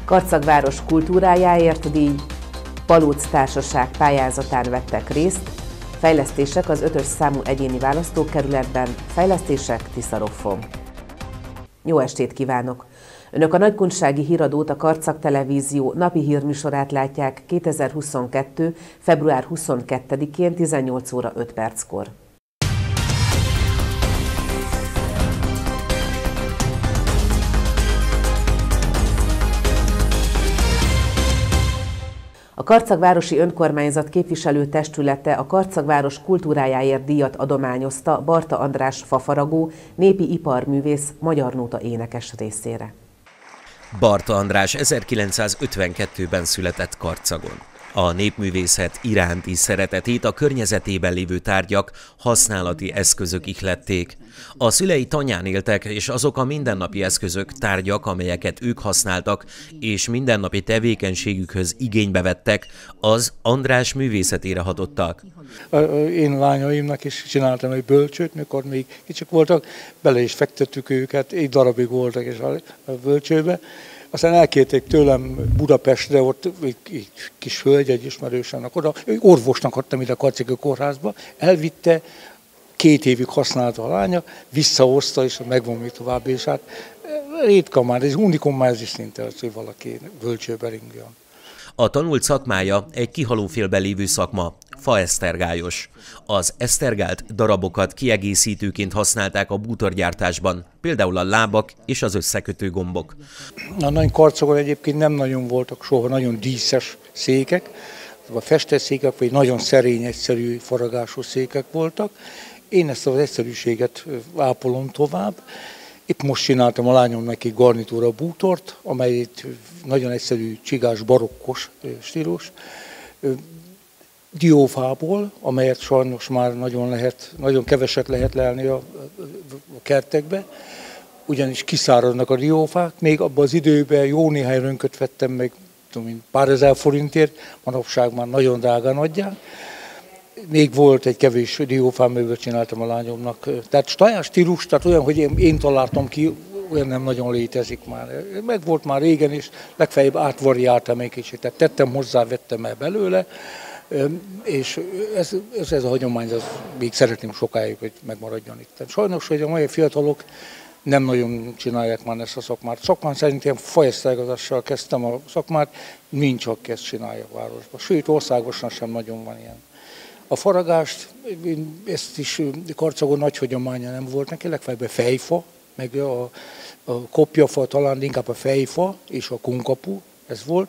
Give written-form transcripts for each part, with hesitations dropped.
Karcagváros kultúrájáért díj, Palóc Társaság pályázatán vettek részt, fejlesztések az 5-ös számú egyéni választókerületben, fejlesztések Tiszarofon. Jó estét kívánok! Önök a Nagykunsági Híradót, a Karcag Televízió napi hírműsorát látják 2022. február 22-én 18 óra 5 perckor. A Karcagvárosi Önkormányzat képviselőtestülete a Karcagváros kultúrájáért díjat adományozta Barta András fafaragó, népi iparművész, magyar nóta énekes részére. Barta András 1952-ben született Karcagon. A népművészet iránti szeretetét a környezetében lévő tárgyak, használati eszközök ihlették. A szülei tanyán éltek, és azok a mindennapi eszközök, tárgyak, amelyeket ők használtak, és mindennapi tevékenységükhöz igénybe vettek, az András művészetére hatottak. Én lányaimnak is csináltam egy bölcsőt, mikor még kicsik voltak, bele is fektettük őket, egy darabig voltak is a bölcsőbe. Aztán elkérték tőlem Budapestre, ott egy kis hölgy, egy ismerősemnek oda, orvosnak adtam ide a Karcagi kórházba, elvitte, 2 évig használta a lánya, visszahozta, és megvan még tovább, és hát ritka már, ez unikum már ez is szinte, hogy valaki bölcsőbe ringjon. A tanult szakmája egy kihalófélben lévő szakma, faesztergályos. Az esztergált darabokat kiegészítőként használták a bútorgyártásban, például a lábak és az összekötő gombok. A nagy Karcagon egyébként nem nagyon voltak soha nagyon díszes székek, a festett székek, vagy nagyon szerény, egyszerű faragású székek voltak. Én ezt az egyszerűséget ápolom tovább. Épp most csináltam a lányomnak egy garnitúra bútort, amely egy nagyon egyszerű, csigás, barokkos stílus, diófából, amelyet sajnos már nagyon keveset lehet lelni a kertekbe, ugyanis kiszáradnak a diófák. Még abban az időben jó néhány rönköt vettem meg, pár ezer forintért, manapság már nagyon drágán adják. Még volt egy kevés diófám, amiből csináltam a lányomnak. Tehát saját stílus, tehát olyan, hogy én találtam ki, olyan nem nagyon létezik már. Meg volt már régen is, legfeljebb átvariáltam egy kicsit, tehát tettem hozzá, vettem el belőle, és ez a hagyomány, az még szeretném sokáig, hogy megmaradjon itt. Sajnos, hogy a mai fiatalok nem nagyon csinálják már ezt a szakmát. Szakmán szerintem faesztergatással kezdtem a szakmát, nincs, aki ezt csinálja a városban. Sőt, országosan sem nagyon van ilyen. A faragást, ezt is Karcagon nagy hagyománya nem volt neki, legfeljebb fejfa, meg a kopjafa, talán inkább a fejfa és a kunkapu, ez volt.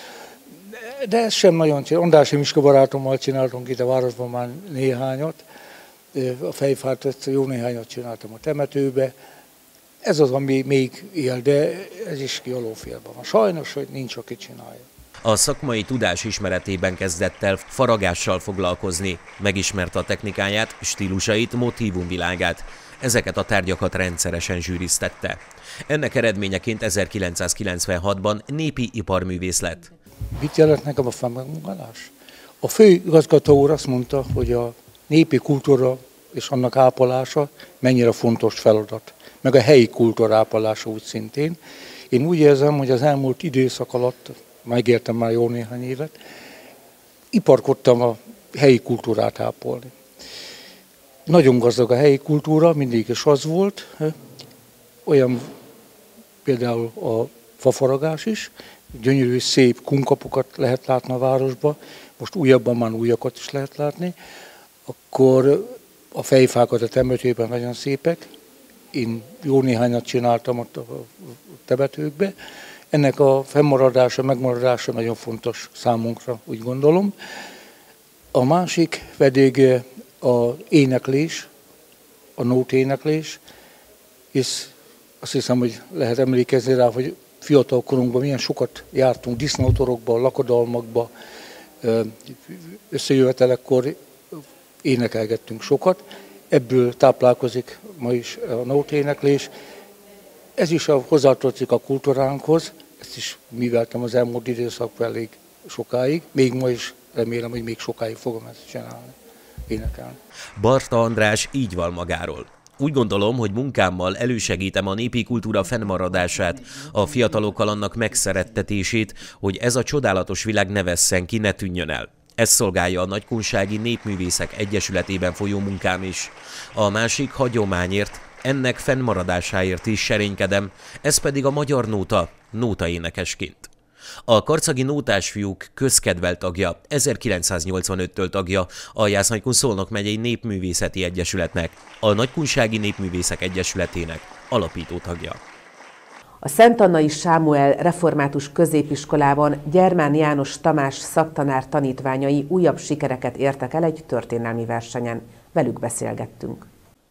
De ez sem nagyon csináltam. Andrássy Miska barátommal csináltunk itt a városban már néhányat. A fejfát, jó néhányat csináltam a temetőbe. Ez az, ami még él, de ez is kialófélben van. Sajnos, hogy nincs, aki csinálja. A szakmai tudás ismeretében kezdett el faragással foglalkozni, megismerte a technikáját, stílusait, motívumvilágát. Ezeket a tárgyakat rendszeresen zsűriztette. Ennek eredményeként 1996-ban népi iparművész lett. Mit jelent nekem a felmegmunkálás? A főigazgató úr azt mondta, hogy a népi kultúra és annak ápolása mennyire fontos feladat, meg a helyi kultúra ápolása úgy szintén. Én úgy érzem, hogy az elmúlt időszak alatt, megértem már jó néhány évet, iparkodtam a helyi kultúrát ápolni. Nagyon gazdag a helyi kultúra, mindig is az volt, olyan például a fafaragás is, gyönyörű, szép kunkapokat lehet látni a városban, most újabban már újakat is lehet látni, akkor a fejfákat a temetőben nagyon szépek, én jó néhányat csináltam ott a temetőkbe, ennek a fennmaradása, megmaradása nagyon fontos számunkra, úgy gondolom. A másik pedig az éneklés, a nóténeklés, és azt hiszem, hogy lehet emlékezni rá, hogy fiatal korunkban milyen sokat jártunk disznótorokba, lakodalmakba, összejövetelekkor énekelgettünk sokat. Ebből táplálkozik ma is a nóténeklés. Ez is hozzátartozik a kultúránkhoz, ezt is műveltem az elmúlt időszakban elég sokáig, még ma is remélem, hogy még sokáig fogom ezt csinálni, énekelni. Barta András így val magáról. Úgy gondolom, hogy munkámmal elősegítem a népi kultúra fennmaradását, a fiatalokkal annak megszerettetését, hogy ez a csodálatos világ ne vesszen ki, ne tűnjön el. Ez szolgálja a Nagykunsági Népművészek Egyesületében folyó munkám is. A másik hagyományért, ennek fennmaradásáért is serénykedem, ez pedig a magyar nóta, nótaénekesként. A karcagi nótásfiúk közkedvelt tagja, 1985-től tagja a Jász-Nagykun-Szolnok megyei Népművészeti Egyesületnek, a Nagykunsági Népművészek Egyesületének alapító tagja. A Szent Annai Sámuel Református Középiskolában Gyermán János Tamás szaktanár tanítványai újabb sikereket értek el egy történelmi versenyen. Velük beszélgettünk.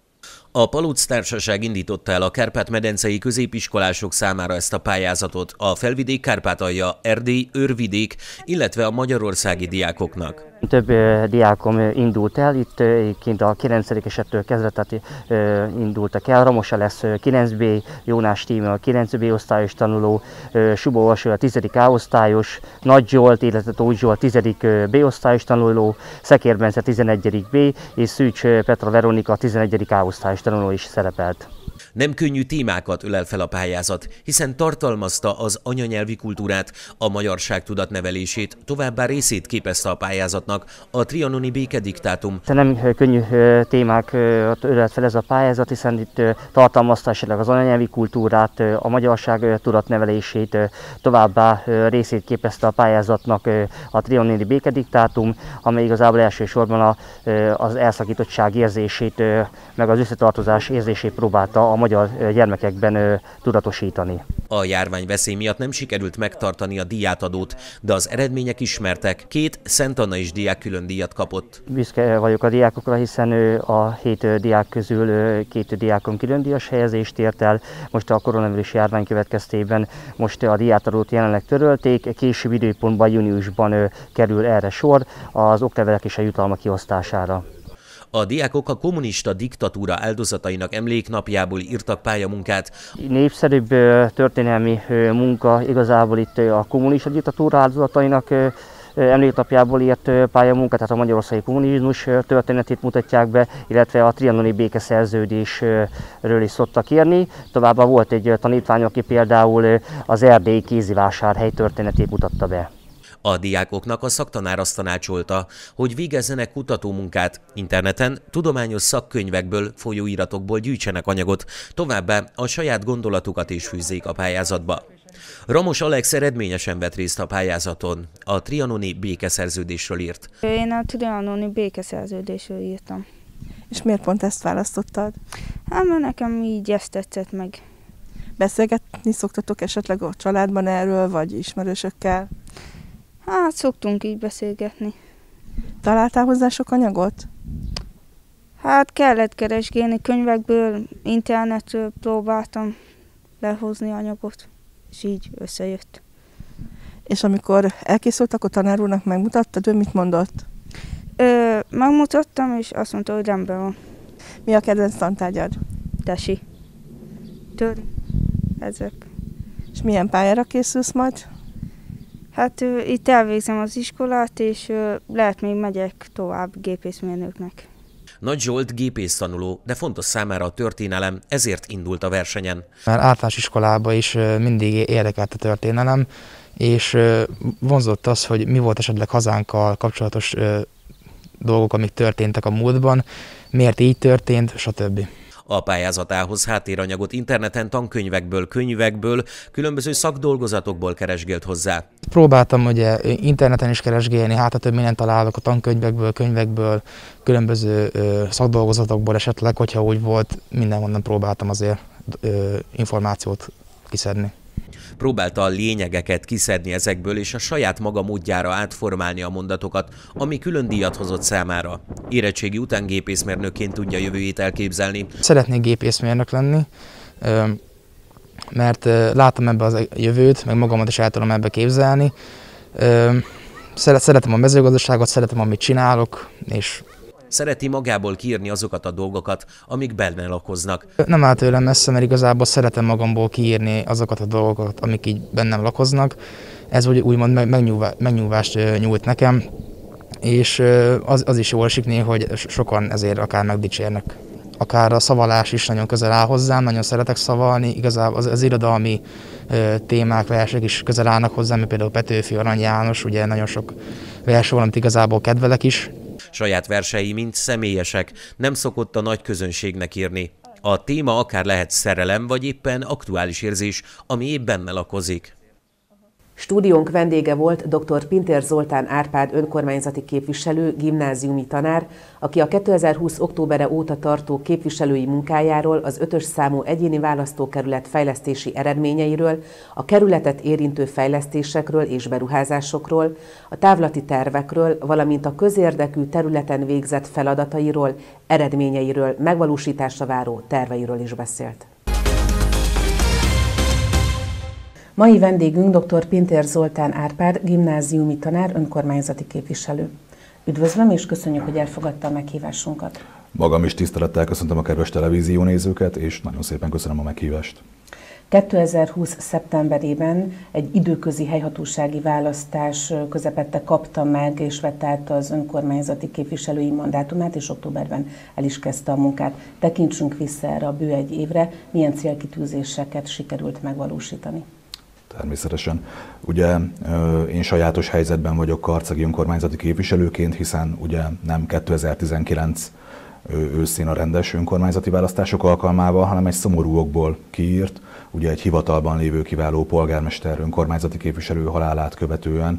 A Paluc Társaság indította el a kárpát-medencei középiskolások számára ezt a pályázatot a Felvidék, Kárpátalja, Erdély, Őrvidék, illetve a magyarországi diákoknak. Több diákom indult el, itt egyébként a 9-esettől kezdve indultak el. Ramosa lesz 9B, Jónás Tíme a 9B osztályos tanuló, Subó Vaső a 10. A osztályos, Nagy Zsolt, illetve Tóth Zsolt 10. B osztályos tanuló, Szekér Bence 11. B, és Szűcs Petra Veronika 11. A osztályos tanuló is szerepelt. Nem könnyű témákat ölel fel a pályázat, hiszen tartalmazta az anyanyelvi kultúrát, a magyarságtudat nevelését, továbbá részét képezte a pályázatnak a trianoni békediktátum. Nem könnyű témákat ölelt fel ez a pályázat, hiszen itt tartalmazta esetleg az anyanyelvi kultúrát, a magyarságtudat nevelését, továbbá részét képezte a pályázatnak a trianoni békediktátum, amely igazából elsősorban az elszakítottság érzését, meg az összetartozás érzését próbálta a magyar gyermekekben tudatosítani. A járványveszély miatt nem sikerült megtartani a díjátadót, de az eredmények ismertek. 2 Szent Annai diák külön díjat kapott. Büszke vagyok a diákokra, hiszen a 7 diák közül 2 diákon külön díjas helyezést ért el. Most a koronavírus járvány következtében most a díjátadót jelenleg törölték, később időpontban júniusban kerül erre sor az oklevelek és a jutalmak kiosztására. A diákok a kommunista diktatúra áldozatainak emléknapjából írtak pályamunkát. Népszerűbb történelmi munka igazából itt a kommunista diktatúra áldozatainak emléknapjából írt pályamunka, tehát a magyarországi kommunizmus történetét mutatják be, illetve a trianoni békeszerződésről is szoktak írni. Továbbá volt egy tanítvány, aki például az erdélyi kézivásárhely történetét mutatta be. A diákoknak a szaktanár azt tanácsolta, hogy végezzenek kutatómunkát, interneten, tudományos szakkönyvekből, folyóiratokból gyűjtsenek anyagot, továbbá a saját gondolatukat is fűzzék a pályázatba. Ramos Alex eredményesen vett részt a pályázaton, a trianoni békeszerződésről írt. Én a trianoni békeszerződésről írtam. És miért pont ezt választottad? Hát mert nekem így ezt tetszett meg. Beszélgetni szoktatok esetleg a családban erről, vagy ismerősökkel? Hát szoktunk így beszélgetni. Találtál hozzá sok anyagot? Hát kellett keresgélni, könyvekből, internetről próbáltam lehozni anyagot, és így összejött. És amikor elkészült, akkor tanár úrnak megmutattad, ő mit mondott? Megmutattam, és azt mondta, hogy rendben van. Mi a kedvenc tantárgyad? Tesi. Ezek. És milyen pályára készülsz majd? Hát itt elvégzem az iskolát, és lehet még megyek tovább gépészmérnöknek. Nagy Zsolt gépésztanuló, de fontos számára a történelem, ezért indult a versenyen. Már általános iskolában is mindig érdekelt a történelem, és vonzott az, hogy mi volt esetleg hazánkkal kapcsolatos dolgok, amik történtek a múltban, miért így történt, stb. A pályázatához háttéranyagot interneten, tankönyvekből, könyvekből, különböző szakdolgozatokból keresgélt hozzá. Próbáltam ugye interneten is keresgélni, hát több mindent találok a tankönyvekből, könyvekből, különböző szakdolgozatokból esetleg, hogyha úgy volt, mindenhonnan próbáltam azért információt kiszedni. Próbálta a lényegeket kiszedni ezekből, és a saját maga módjára átformálni a mondatokat, ami külön díjat hozott számára. Érettségi után gépészmérnökként tudja jövőjét elképzelni. Szeretnék gépészmérnök lenni, mert látom ebbe a jövőt, meg magamat is el tudom ebbe képzelni. Szeretem a mezőgazdaságot, szeretem, amit csinálok, és szereti magából kiírni azokat a dolgokat, amik benne lakoznak. Nem áll tőlem messze, mert igazából szeretem magamból kiírni azokat a dolgokat, amik így bennem lakoznak. Ez úgymond megnyugvást nyújt nekem, és az is jól sikni, hogy sokan ezért akár megdicsérnek akár a szavalás is nagyon közel áll hozzám, nagyon szeretek szavalni, igazából az irodalmi témák, versek is közel állnak hozzám, mint például Petőfi, Arany János, ugye nagyon sok vers van, amit igazából kedvelek is. Saját versei mind személyesek, nem szokott a nagy közönségnek írni. A téma akár lehet szerelem, vagy éppen aktuális érzés, ami épp benne lakozik. Stúdiónk vendége volt dr. Pintér Zoltán Árpád önkormányzati képviselő, gimnáziumi tanár, aki a 2020. októbere óta tartó képviselői munkájáról, az 5-ös számú egyéni választókerület fejlesztési eredményeiről, a kerületet érintő fejlesztésekről és beruházásokról, a távlati tervekről, valamint a közérdekű területen végzett feladatairól, eredményeiről, megvalósításra váró terveiről is beszélt. Mai vendégünk dr. Pintér Zoltán Árpád, gimnáziumi tanár, önkormányzati képviselő. Üdvözlöm és köszönjük, hogy elfogadta a meghívásunkat. Magam is tisztelettel köszöntöm a kedves televíziónézőket, és nagyon szépen köszönöm a meghívást. 2020. szeptemberében egy időközi helyhatósági választás közepette kapta meg és vette át az önkormányzati képviselői mandátumát, és októberben el is kezdte a munkát. Tekintsünk vissza erre a bő egy évre, milyen célkitűzéseket sikerült megvalósítani. Természetesen. Ugye én sajátos helyzetben vagyok karcagi önkormányzati képviselőként, hiszen ugye nem 2019 őszén a rendes önkormányzati választások alkalmával, hanem egy szomorú okból kiírt, ugye egy hivatalban lévő kiváló polgármester önkormányzati képviselő halálát követően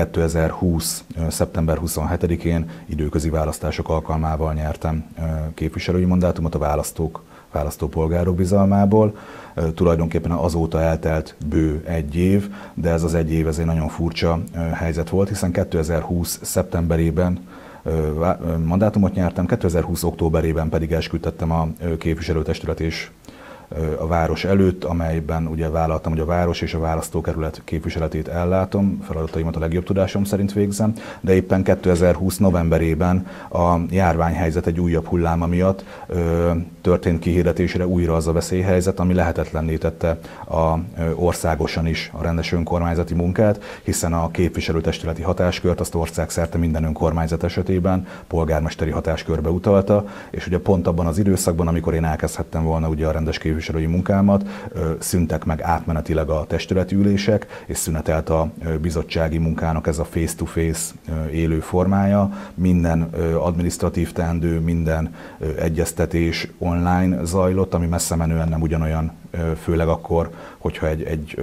2020. szeptember 27-én időközi választások alkalmával nyertem képviselői mandátumot a választópolgárok bizalmából. Tulajdonképpen azóta eltelt bő egy év, de ez az egy év egy nagyon furcsa helyzet volt, hiszen 2020. szeptemberében mandátumot nyertem, 2020. októberében pedig esküdtettem a képviselőtestület és a város előtt, amelyben ugye vállaltam, hogy a város és a választókerület képviseletét ellátom, feladataimat a legjobb tudásom szerint végzem, de éppen 2020. novemberében a járványhelyzet egy újabb hulláma miatt történt kihirdetésre újra az a veszélyhelyzet, ami lehetetlenné tette országosan is a rendes önkormányzati munkát, hiszen a képviselőtestületi hatáskört azt országszerte minden önkormányzat esetében polgármesteri hatáskörbe utalta, és ugye pont abban az időszakban, amikor én elkezdhettem volna ugye a rendes képviselői munkámat, szűntek meg átmenetileg a testületi ülések, és szünetelt a bizottsági munkának ez a face-to-face élő formája. Minden adminisztratív teendő, minden egyeztetés online zajlott, ami messze menően nem ugyanolyan, főleg akkor, hogyha egy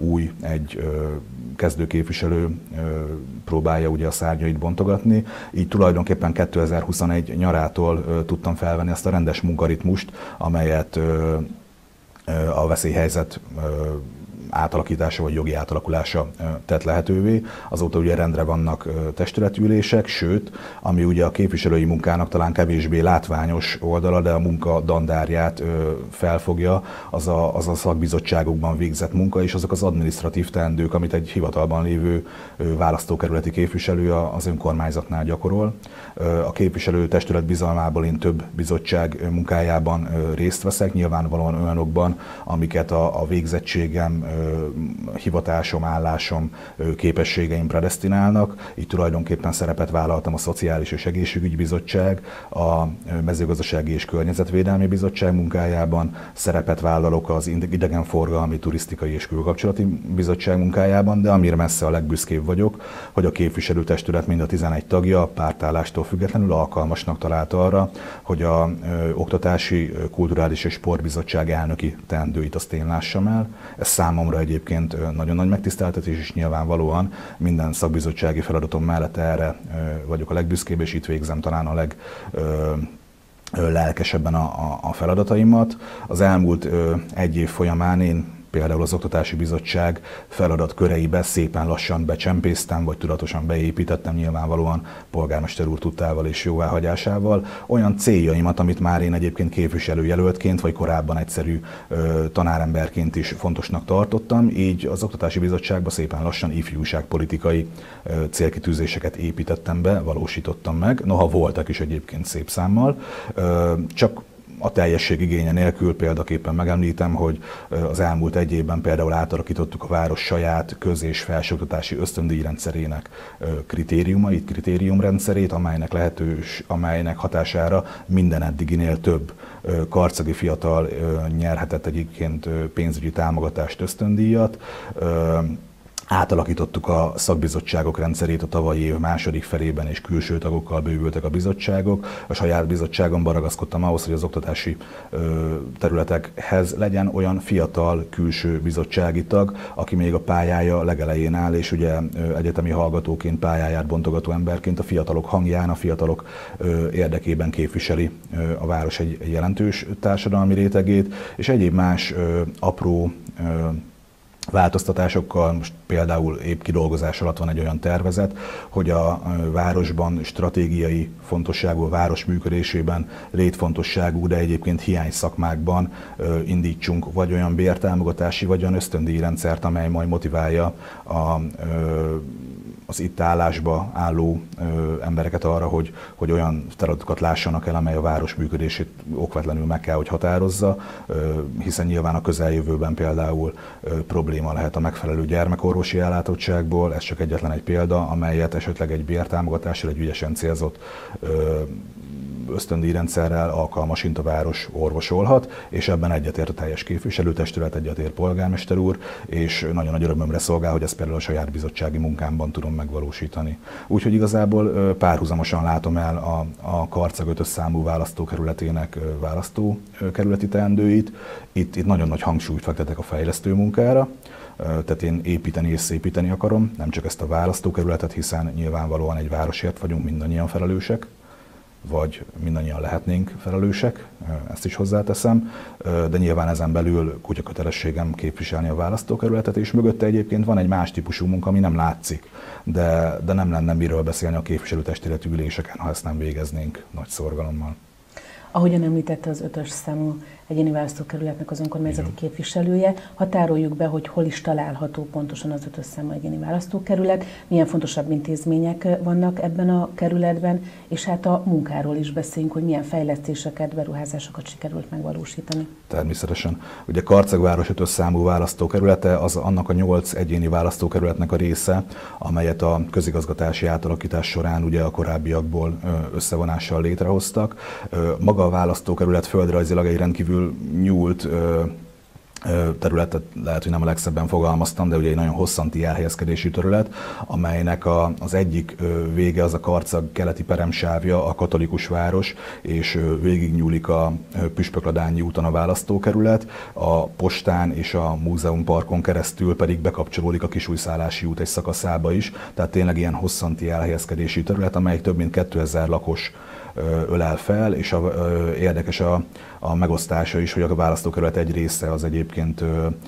kezdőképviselő próbálja ugye a szárnyait bontogatni. Így tulajdonképpen 2021 nyarától tudtam felvenni azt a rendes munkaritmust, amelyet a veszélyhelyzet átalakítása vagy jogi átalakulása tett lehetővé. Azóta ugye rendre vannak testületülések, sőt, ami ugye a képviselői munkának talán kevésbé látványos oldala, de a munka dandárját felfogja, az a szakbizottságokban végzett munka, és azok az adminisztratív teendők, amit egy hivatalban lévő választókerületi képviselő az önkormányzatnál gyakorol. A képviselőtestület bizalmából én több bizottság munkájában részt veszek, nyilvánvalóan olyanokban, amiket a végzettségem, hivatásom, állásom, képességeim predesztinálnak. Így tulajdonképpen szerepet vállaltam a Szociális és Egészségügyi Bizottság, a Mezőgazdasági és Környezetvédelmi Bizottság munkájában, szerepet vállalok az Idegenforgalmi, Turisztikai és Külkapcsolati Bizottság munkájában, de amire messze a legbüszkébb vagyok, hogy a képviselőtestület mind a 11 tagja pártállástól függetlenül alkalmasnak találta arra, hogy a Oktatási, Kulturális és Sportbizottság elnöki teendőit azt én lássam el. Ez számomra egyébként nagyon nagy megtiszteltetés, és nyilvánvalóan minden szakbizottsági feladatom mellett erre vagyok a legbüszkébb, és itt végzem talán a leglelkesebben a feladataimat. Az elmúlt egy év folyamán én például az Oktatási Bizottság feladatköreibe szépen lassan becsempésztem, vagy tudatosan beépítettem, nyilvánvalóan polgármester úr tudtával és jóváhagyásával, olyan céljaimat, amit már én egyébként képviselőjelöltként, vagy korábban egyszerű tanáremberként is fontosnak tartottam, így az Oktatási Bizottságba szépen lassan ifjúságpolitikai célkitűzéseket építettem be, valósítottam meg, noha voltak is egyébként szép számmal, csak A teljesség igénye nélkül példaképpen megemlítem, hogy az elmúlt egy évben például átalakítottuk a város saját köz- és felsőoktatási ösztöndíjrendszerének kritériumait, kritériumrendszerét, amelynek hatására minden eddiginél több karcagi fiatal nyerhetett egyébként pénzügyi támogatást, ösztöndíjat. Átalakítottuk a szakbizottságok rendszerét a tavalyi év második felében, és külső tagokkal bővültek a bizottságok. A saját bizottságomban ragaszkodtam ahhoz, hogy az oktatási területekhez legyen olyan fiatal külső bizottsági tag, aki még a pályája legelején áll, és ugye egyetemi hallgatóként, pályáját bontogató emberként a fiatalok hangján, a fiatalok érdekében képviseli a város egy jelentős társadalmi rétegét, és egyéb más apró változtatásokkal. Most például épp kidolgozás alatt van egy olyan tervezet, hogy a városban stratégiai fontosságú, a város működésében létfontosságú, de egyébként hiány szakmákban indítsunk vagy olyan bértámogatási, vagy olyan ösztöndíjrendszert, amely majd motiválja az itt állásba álló embereket arra, hogy olyan feladatokat lássanak el, amely a város működését okvetlenül meg kell, hogy határozza, hiszen nyilván a közeljövőben például probléma lehet a megfelelő gyermekorvosi ellátottságból, ez csak egyetlen egy példa, amelyet esetleg egy bértámogatással, egy ügyesen célzott ösztöndíjrendszerrel alkalmasint a város orvosolhat, és ebben egyetért a teljes képviselőtestület, egyetért polgármester úr, és nagyon nagy örömömre szolgál, hogy ezt például a saját bizottsági munkámban tudom megvalósítani. Úgyhogy igazából párhuzamosan látom el a Karcag 5-ös számú választókerületének választókerületi teendőit. Itt nagyon nagy hangsúlyt fektetek a fejlesztő munkára, tehát én építeni és szépíteni akarom, nem csak ezt a választókerületet, hiszen nyilvánvalóan egy városért vagyunk mindannyian felelősek, vagy mindannyian lehetnénk felelősek, ezt is hozzáteszem, de nyilván ezen belül kutyakötelességem képviselni a választókerületet, és mögötte egyébként van egy más típusú munka, ami nem látszik, de nem lenne miről beszélni a képviselőtestületi üléseken, ha ezt nem végeznénk nagy szorgalommal. Ahogyan említette, az 5-ös számú egyéni választókerületnek az önkormányzati képviselője, határoljuk be, hogy hol is található pontosan az 5-ös számú egyéni választókerület, milyen fontosabb intézmények vannak ebben a kerületben, és hát a munkáról is beszéljünk, hogy milyen fejlesztéseket, beruházásokat sikerült megvalósítani. Természetesen. Ugye Karcag város 5-ös számú választókerülete az annak a 8 egyéni választókerületnek a része, amelyet a közigazgatási átalakítás során ugye a korábbiakból összevonással létrehoztak. Maga a választókerület földrajzilag egy rendkívül nyúlt területet, lehet, hogy nem a legszebben fogalmaztam, de ugye egy nagyon hosszanti elhelyezkedésű terület, amelynek az egyik vége az a Karcag keleti peremsávja, a katolikus város, és végignyúlik a Püspökladányi úton a választókerület, a postán és a múzeumparkon keresztül pedig bekapcsolódik a Kisújszállási út egy szakaszába is, tehát tényleg ilyen hosszanti elhelyezkedésű terület, amely több mint 2000 lakos ölel fel, és érdekes a megosztása is, hogy a választókerület egy része az egyébként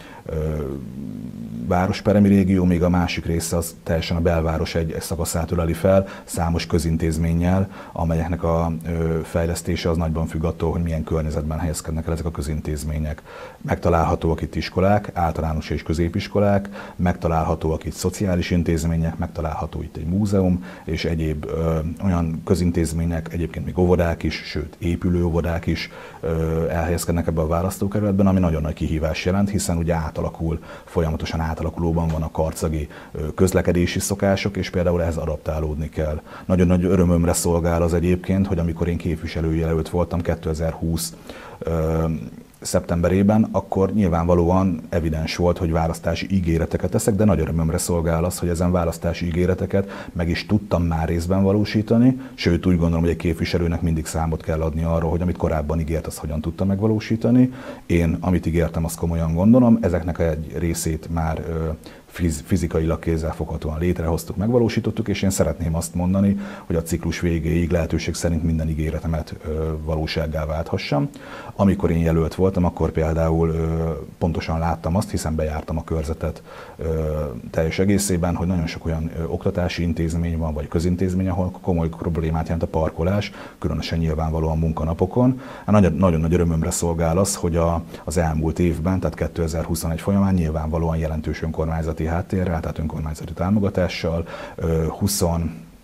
városperemi régió, még a másik része az teljesen a belváros egy szakaszát öleli fel, számos közintézménnyel, amelyeknek a fejlesztése az nagyban függ attól, hogy milyen környezetben helyezkednek el ezek a közintézmények. Megtalálhatóak itt iskolák, általános és középiskolák, megtalálhatóak itt szociális intézmények, megtalálható itt egy múzeum, és egyéb olyan közintézmények, egyébként még óvodák is, sőt épülő óvodák is elhelyezkednek ebbe a választókerületben, ami nagyon nagy kihívás jelent, hiszen ugye folyamatosan átalakulóban van a karcagi közlekedési szokások, és például ehhez adaptálódni kell. Nagyon nagy örömömre szolgál az egyébként, hogy amikor én képviselőjelölt voltam 2020 szeptemberében, akkor nyilvánvalóan evidens volt, hogy választási ígéreteket teszek, de nagy örömömre szolgál az, hogy ezen választási ígéreteket meg is tudtam már részben valósítani, sőt úgy gondolom, hogy egy képviselőnek mindig számot kell adni arról, hogy amit korábban ígért, azt hogyan tudta megvalósítani. Én, amit ígértem, azt komolyan gondolom, ezeknek egy részét már fizikailag kézzelfoghatóan létrehoztuk, megvalósítottuk, és én szeretném azt mondani, hogy a ciklus végéig lehetőség szerint minden ígéretemet valósággá válthassam. Amikor én jelölt voltam, akkor például pontosan láttam azt, hiszen bejártam a körzetet teljes egészében, hogy nagyon sok olyan oktatási intézmény van, vagy közintézmény, ahol komoly problémát jelent a parkolás, különösen nyilvánvalóan munkanapokon. Nagyon nagy örömömre szolgál az, hogy az elmúlt évben, tehát 2021 folyamán nyilvánvalóan jelentős önkormányzati háttérrel, tehát önkormányzati támogatással,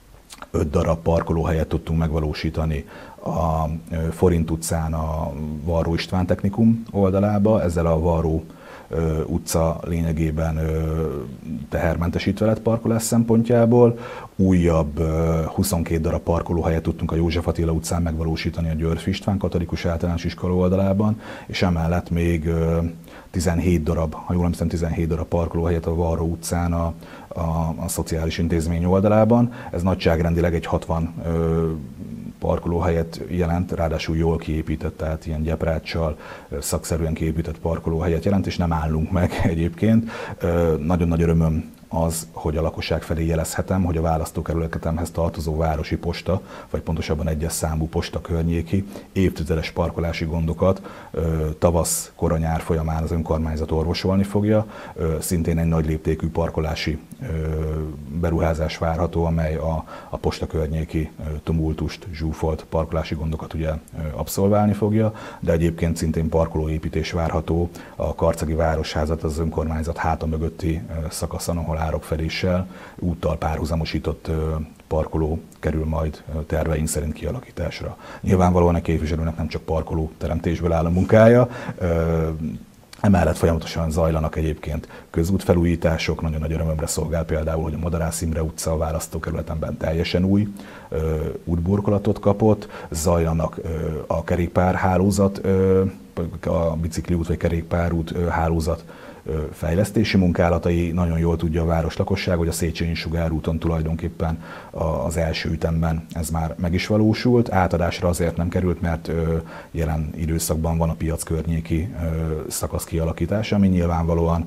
5 darab parkolóhelyet tudtunk megvalósítani a Forint utcán a Varró István Technikum oldalába. Ezzel a Varró utca lényegében tehermentesítve lett parkolás szempontjából. Újabb 22 darab parkolóhelyet tudtunk a József Attila utcán megvalósítani a Györfi István Katolikus Általános Iskola oldalában, és emellett még 17 darab, ha jól emlékszem, 17 darab parkolóhelyet a Varró utcán a szociális intézmény oldalában. Ez nagyságrendileg egy 60 parkolóhelyet jelent, ráadásul jól kiépített, tehát ilyen gyepráccsal, szakszerűen kiépített parkolóhelyet jelent, és nem állunk meg egyébként. Nagyon nagy örömöm az, hogy a lakosság felé jelezhetem, hogy a választókerületemhez tartozó városi posta, vagy pontosabban egyes számú posta környéki évtizedes parkolási gondokat tavasz, kora-nyár folyamán az önkormányzat orvosolni fogja. Szintén egy nagy léptékű parkolási beruházás várható, amely a posta környéki tumultust, zsúfolt parkolási gondokat ugye abszolválni fogja, de egyébként szintén parkolóépítés várható a Karcagi Városházat az önkormányzat háta mögötti szakaszon, ahol árokfedéssel, úttal párhuzamosított parkoló kerül majd terveink szerint kialakításra. Nyilvánvalóan a képviselőnek nem csak parkoló teremtésből áll a munkája, emellett folyamatosan zajlanak egyébként közútfelújítások, nagyon nagy örömömre szolgál például, hogy a Madarász Imre utca a választókerületemben teljesen új útburkolatot kapott, zajlanak a kerékpárhálózat, a bicikliút vagy kerékpárút hálózat fejlesztési munkálatai. Nagyon jól tudja a város lakosság, hogy a Széchenyi sugárúton tulajdonképpen az első ütemben ez már meg is valósult. Átadásra azért nem került, mert jelen időszakban van a piac környéki szakasz kialakítása, ami nyilvánvalóan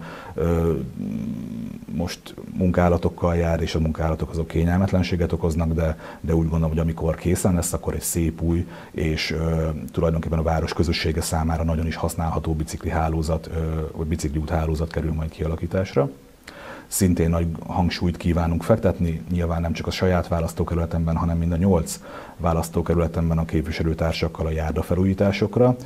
most munkálatokkal jár, és a munkálatok azok kényelmetlenséget okoznak, de úgy gondolom, hogy amikor készen lesz, akkor egy szép új és tulajdonképpen a város közössége számára nagyon is használható biciklihálózat, vagy bicikliúthálózat kerül majd kialakításra. Szintén nagy hangsúlyt kívánunk fektetni, nyilván nem csak a saját választókerületemben, hanem mind a 8 választókerületemben a képviselőtársakkal a járdafelújításokra.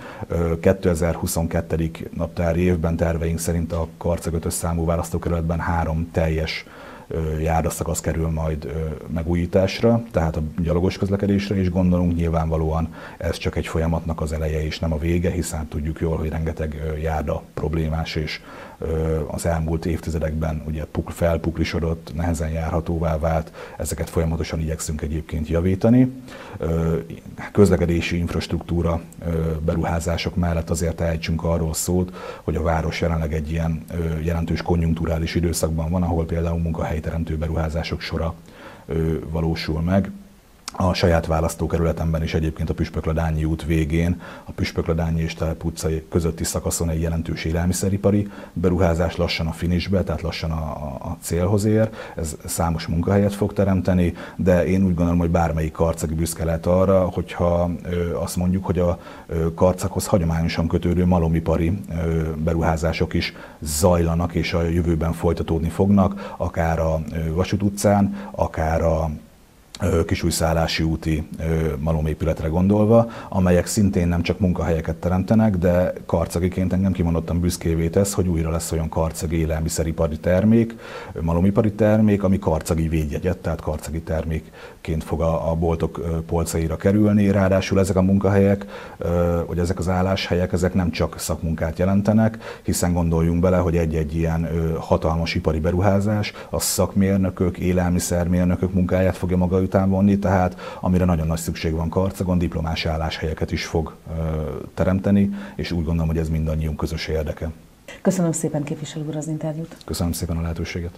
2022. naptári évben terveink szerint a Karcag 5-ös számú választókerületben 3 teljes járdaszakasz kerül majd megújításra, tehát a gyalogos közlekedésre is gondolunk. Nyilvánvalóan ez csak egy folyamatnak az eleje és nem a vége, hiszen tudjuk jól, hogy rengeteg járda problémás és az elmúlt évtizedekben ugye felpuklisodott, nehezen járhatóvá vált, ezeket folyamatosan igyekszünk egyébként javítani. Közlekedési infrastruktúra beruházások mellett azért ejtsünk arról szót, hogy a város jelenleg egy ilyen jelentős konjunkturális időszakban van, ahol például munkahelyteremtő beruházások sora valósul meg. A saját választókerületemben is egyébként a Püspökladányi út végén, a Püspökladányi és Telep utca közötti szakaszon egy jelentős élelmiszeripari beruházás lassan a finishbe, tehát lassan a célhoz ér. Ez számos munkahelyet fog teremteni, de én úgy gondolom, hogy bármelyik karcagi büszke lehet arra, hogyha azt mondjuk, hogy a Karcaghoz hagyományosan kötődő malomipari beruházások is zajlanak és a jövőben folytatódni fognak, akár a Vasút utcán, akár a Kisújszállási úti malomépületre gondolva, amelyek szintén nem csak munkahelyeket teremtenek, de karcagiként engem kimondottan büszkévé tesz, hogy újra lesz olyan karcagi élelmiszeripari termék, malomipari termék, ami karcagi védjegyet, tehát karcagi termékként fog a boltok polcaira kerülni. Ráadásul ezek a munkahelyek, vagy ezek az álláshelyek, ezek nem csak szakmunkát jelentenek, hiszen gondoljunk bele, hogy egy-egy ilyen hatalmas ipari beruházás a szakmérnökök, élelmiszermérnökök munkáját fogja maga után vonni, tehát amire nagyon nagy szükség van Karcagon, diplomás álláshelyeket is fog teremteni, és úgy gondolom, hogy ez mindannyiunk közös érdeke. Köszönöm szépen, képviselő úr, az interjút. Köszönöm szépen a lehetőséget.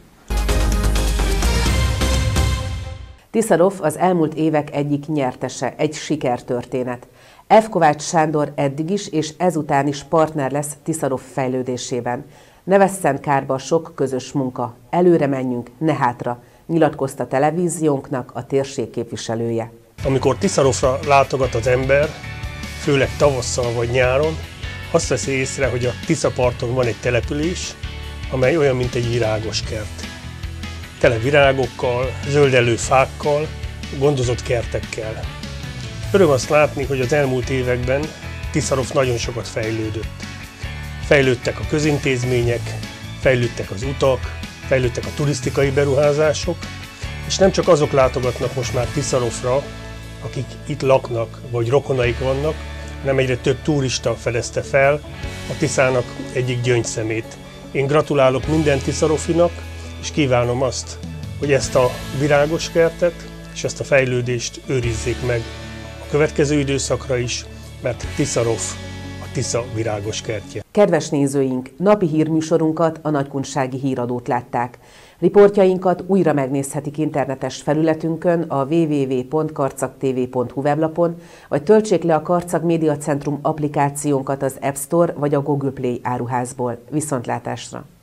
Tiszaroff az elmúlt évek egyik nyertese, egy sikertörténet. F. Kovács Sándor eddig is és ezután is partner lesz Tiszaroff fejlődésében. Ne vesszen kárba sok közös munka, előre menjünk, ne hátra, nyilatkozta televíziónknak a térség képviselője. Amikor Tiszaroffra látogat az ember, főleg tavasszal vagy nyáron, azt veszi észre, hogy a Tiszaparton van egy település, amely olyan, mint egy virágos kert. Tele virágokkal, zöldelő fákkal, gondozott kertekkel. Öröm azt látni, hogy az elmúlt években Tiszaroff nagyon sokat fejlődött. Fejlődtek a közintézmények, fejlődtek az utak, fejlődtek a turisztikai beruházások, és És nem csak azok látogatnak most már Tiszarofra, akik itt laknak, vagy rokonaik vannak, hanem egyre több turista fedezte fel a Tiszának egyik gyöngyszemét. Én gratulálok minden tiszarofinak, és kívánom azt, hogy ezt a virágos kertet és ezt a fejlődést őrizzék meg a következő időszakra is, mert Tiszarov a Tisza virágos kertje. Kedves nézőink, napi hírműsorunkat, a Nagykunsági Híradót látták. Riportjainkat újra megnézhetik internetes felületünkön, a www.karcagtv.hu weblapon, vagy töltsék le a Karcag Média Centrum applikációnkat az App Store vagy a Google Play áruházból. Viszontlátásra!